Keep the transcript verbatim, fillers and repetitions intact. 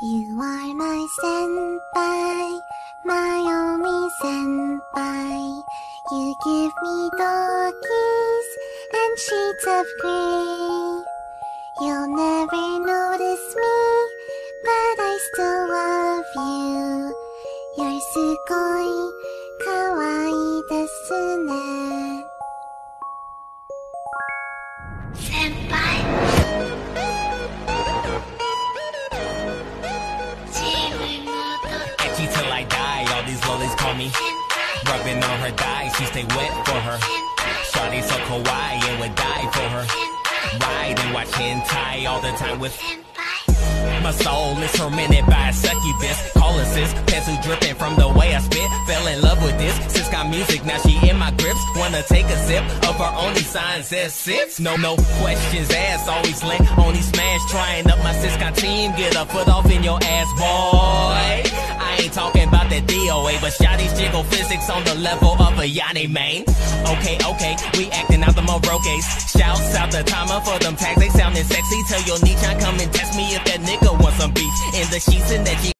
You are my senpai, my only senpai. You give me doggies and shades of grey. You'll never notice me, but I still love you. You're sugoi kawaii desu ne. Senpai. Etchy till I die, all these lollies call me senpai. Rubbing on her thighs, she stay wet for her senpai. Shawty so kawaii and would die for her senpai. Ride and watch hentai all the time with senpai. My soul is tormented by a succubus. Call her sis, pencil dripping from the way I spit. Fell in love with this, sis got music, now she in my grips. Wanna take a sip of her only sign says six. No, no questions asked, always lit, only smash. Trying up my sis got team, get a foot off in your ass, boy. I ain't talking about that D O A, but shawty's jiggle physics on the level of a Yanni main. Okay, okay, we acting out the Morokes. Shouts out the timer for them tags, they sounding sexy. Tell your Nichan come and test me if that nigga wants some beef. In the sheets and that